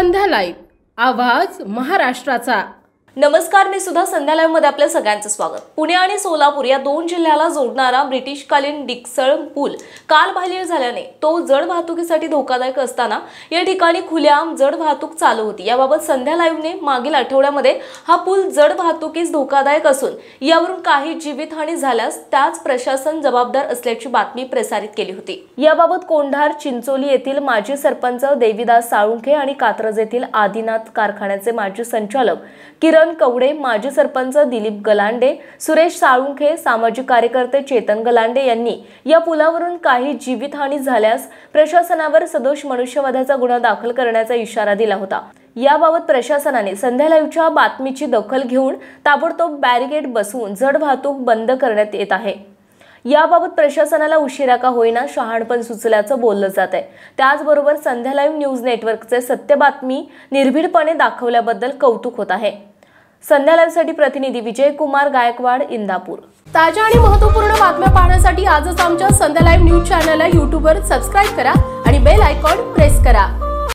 संध्या live आवाज महाराष्ट्राचा। नमस्कार, मी सुद्धा संध्या लाईव्ह मध्ये आपल्या सगळ्यांचं स्वागत। पुणे आणि सोलापूर या दोन जिल्ह्याला जोडणारा ब्रिटिशकालीन डिक्सळ पूल काल बाहेर झाल्याने तो जड वाहतुकीसाठी धोकादायक असताना या ठिकाणी खुलेआम जड वाहतूक चालू होती। याबाबत संध्या लाईव्हने मागील आठवड्यामध्ये हा पूल जड वाहतुकीस धोकादायक असून यावरून काही जीवितहानी झाल्यास त्याच प्रशासन जबाबदार असल्याची बातमी प्रसारित केली होती। याबाबत कोंढार चिंचोली येथील माजी सरपंच देवीदास साळुंखे आणि कात्रज येथील आदिनाथ कारखान्याचे माजी संचालक किरण कवडे, माजी सरपंच दिलीप गलांडे, सुरेश साळुंखे, सामाजिक कार्यकर्ते चेतन गलांडे यांनी या पुलावरून काही जीवितहानी झाल्यास प्रशासनावर सदोष मनुष्यवधाचा गुन्हा दाखल करण्याचा इशारा दिला होता। याबाबत प्रशासनाने संध्या लाईव्हच्या बातमीची दखल घेऊन ताबडतोब बॅरिकेड बसवून जड वाहतूक बंद करण्यात येत आहे। याबाबत प्रशासनाला उशिरा का होईना शहाणपण सुचल्याचं बोललं जात आहे। त्याचबरोबर संध्या लाईव्ह न्यूज नेटवर्कचे सत्य बातमी निर्भीडपणे दाखवल्याबद्दल कौतुक होत आहे। संध्या लाईव्हसाठी प्रतिनिधी विजय कुमार गायकवाड, इंदापूर। ताज्या आणि महत्त्वपूर्ण बातम्या पाहण्यासाठी आजच आमच्या संध्या लाईव्ह न्यूज चॅनलला YouTube वर सबस्क्राइब करा आणि बेल आयकॉन प्रेस करा।